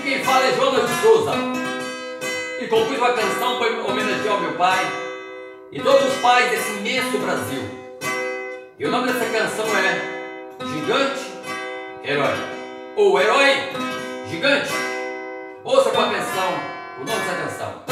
Quem fala é Jonas de Souza. E compus uma canção para homenagear ao meu pai e todos os pais desse imenso Brasil. E o nome dessa canção é Gigante Herói. Ou Herói Gigante. Ouça com atenção o nome dessa canção.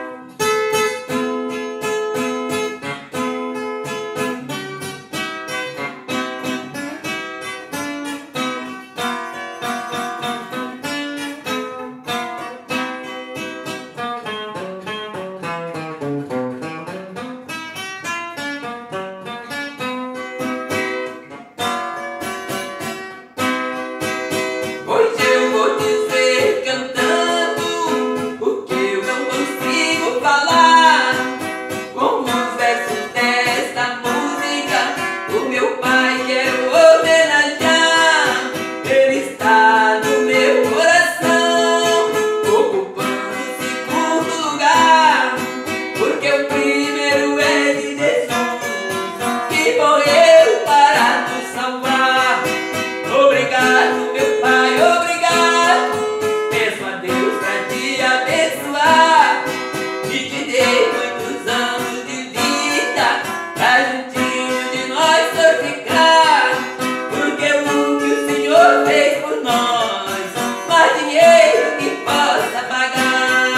Hoje eu vou dizer cantando o que eu não consigo falar. Com os versos desta música, o meu pai quero homenagear. Ele está no meu coração, ocupando o segundo lugar, porque o primeiro é de Jesus, que morreu para nos salvar. Obrigado, meu pai, obrigado. Peço a Deus pra te abençoar e te dê muitos anos de vida pra juntinho de nós ficar. Porque o que o Senhor fez por nós, não há dinheiro que possa pagar.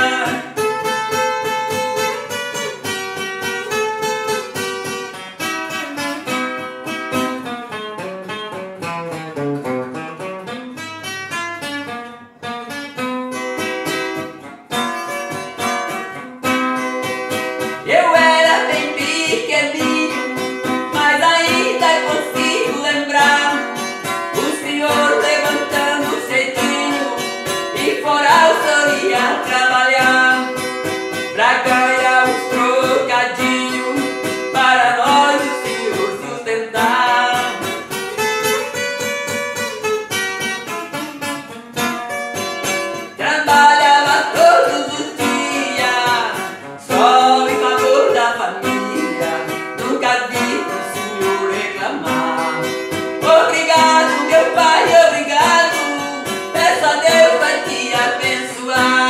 Eu era bem pequenininho, mas ainda consigo lembrar o Senhor levantando cedinho e fora autoria trabalhar pra ganhar uns trocadinhos para nós o Senhor sustentar. Trabalhava todos os dias só em favor da família, nunca vi o Senhor reclamar. Obrigado, meu pai, obrigado. Peço a Deus pra te abençoar.